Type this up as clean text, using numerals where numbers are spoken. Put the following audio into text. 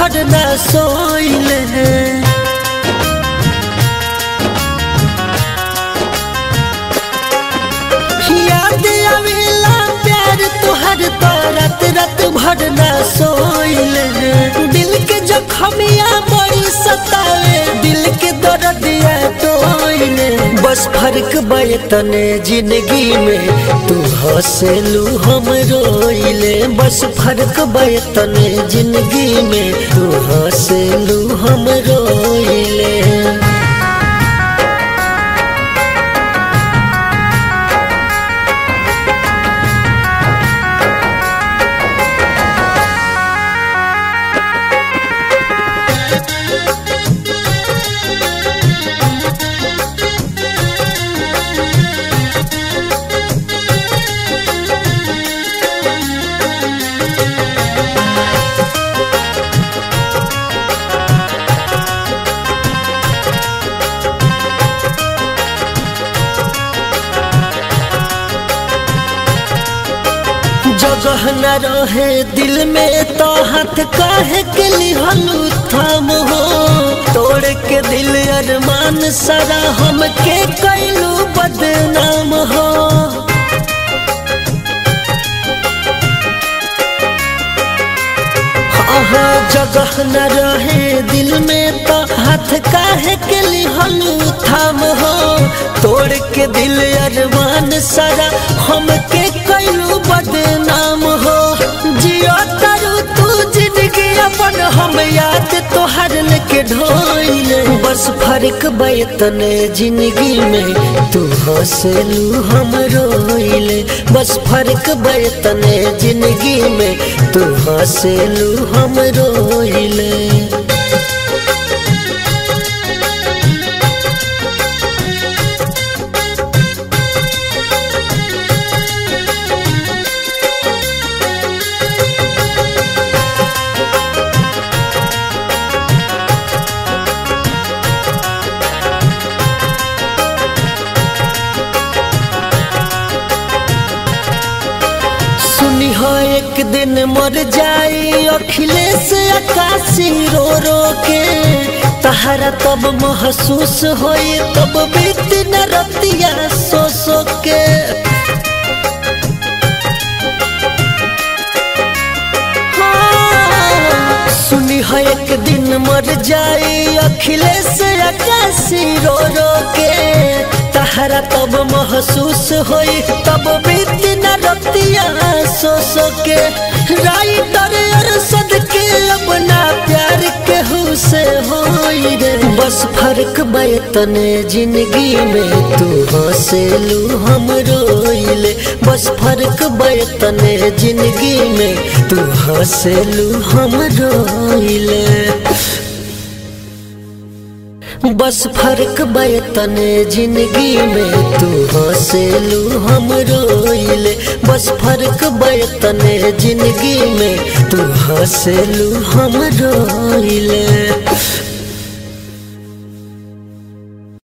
भर ना सोइले। याद आवेला प्यार तोहर तो रात रात भर ना सोइले। दिल के जखमिया बड़ी सतावे, दिल के दर्दिया तोइले। बस फर्क बयतने जिंदगी में तू हंसलू हम रोइले। बस फर्क बयतने जिंदगी में तू हंसलू हम रोइले। जगह न रहे दिल में तो हाथ काहे के लिहलू थाम हो। तोड़ के दिल अरमान सारा हमके कैलू बदनाम हो। जगह न रहे दिल में तो हाथ काहे के लिहलू थाम हो। तोड़ के दिल अरमान सारा हमके कैलू बदनाम हो। जियो तारू तू जिंदगी अपन, हम याद तोहर लेके ढोइले। बस फर्क बयतने जिंदगी में तू हंसलू हम रोइले। बस फर्क बयतने जिंदगी में तू हंसलू हम रोइले। एक दिन मर जाई अखिलेश आकाशी रो रो के। तहरा तब महसूस होई तब बीत न रतिया सो सो के। सुनी है एक दिन मर जाई अखिलेश आकाशी रो रो के। तहरा तब महसूस होई तब बीत न रतिया सो सो के। राइटर अरशद के अपना प्यार केहू से होई रे। बस फर्क बयतने जिंदगी में तू हंसलू हम रोइले। बस फर्क बयतने जिंदगी में तू हंसलू हम रोइले। बस फर्क बयतने जिंदगी में तू हंसलू हम रोइले। बस फर्क बयतने जिंदगी में तू हंसलू हम रोइले।